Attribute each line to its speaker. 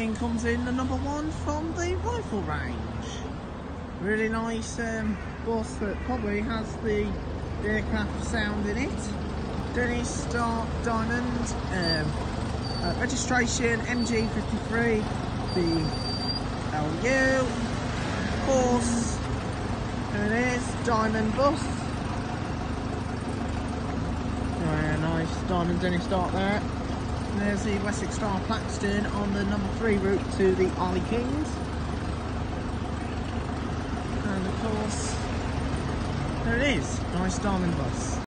Speaker 1: then comes in the number 1 from the rifle range. Really nice bus that probably has the aircraft sound in it. Dennis Stark Diamond, registration MG53, the LU, course, there it is, Diamond bus. Very nice Diamond Dennis Stark there. And there's the Wessex Star Plaxton on the number 3 route to the Arley Kings. And of course, there it is, nice Diamond bus.